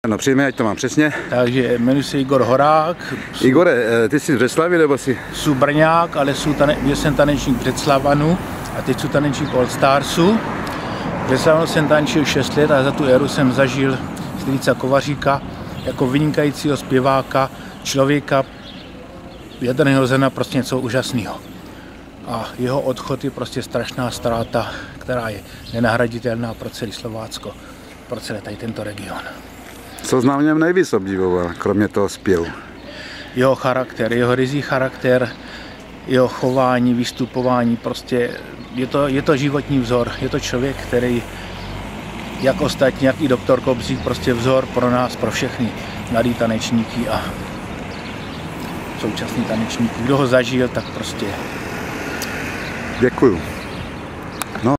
No přijme, ať to mám přesně. Takže jmenuji se Igor Horák. Igore, ty jsi z Břeclavi, nebo jsi? Jsem Brňák, ale jsem tanečník Břeclavanu a teď jsem tanečník All Starsu. V Břeclavanu jsem tančil 6 let a za tu éru jsem zažil Strýca Kovaříka jako vynikajícího zpěváka, člověka, jaderného zrna, prostě něco úžasného. A jeho odchod je prostě strašná ztráta, která je nenahraditelná pro celé Slovácko, pro celý tady tento region. Co znám v něm nejvíc obdivoval, kromě toho zpěvu? Jeho charakter, jeho ryzí charakter, jeho chování, vystupování, prostě je to životní vzor. Je to člověk, který, jak ostatní, jak i doktor Kobřík, prostě vzor pro nás, pro všechny mladý tanečníky a současný tanečníky. Kdo ho zažil, tak prostě... Děkuju.